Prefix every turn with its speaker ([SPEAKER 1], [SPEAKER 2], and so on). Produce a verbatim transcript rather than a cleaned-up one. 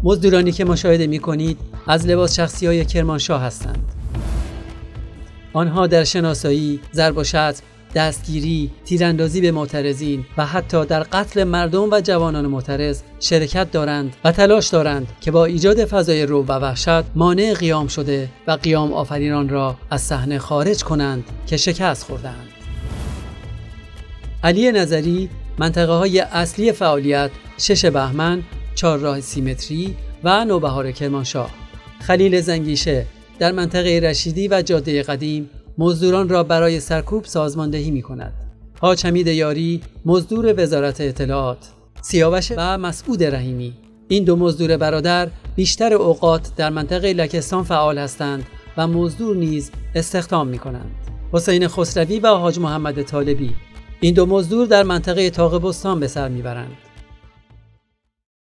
[SPEAKER 1] مزدورانی که مشاهده می‌کنید از لباس شخصی‌های کرمانشاه هستند. آنها در شناسایی، ضرب و شتم، دستگیری، تیراندازی به معترضین و حتی در قتل مردم و جوانان معترض شرکت دارند و تلاش دارند که با ایجاد فضای رعب و وحشت مانع قیام شده و قیام آفرینان را از صحنه خارج کنند که شکست خوردند. علی نظری منطقه‌های اصلی فعالیت شش بهمن، چهارراه سیمتری و نوبهار کرمانشاه. خلیل زنگیشه در منطقه رشیدی و جاده قدیم مزدوران را برای سرکوب سازماندهی می کند. حاج حمید یاری مزدور وزارت اطلاعات، سیاوش و مسعود رحیمی، این دو مزدور برادر بیشتر اوقات در منطقه لکستان فعال هستند و مزدور نیز استخدام می کنند. حسین خسروی و حاج محمد طالبی، این دو مزدور در منطقه طاق بستان به سر می برند.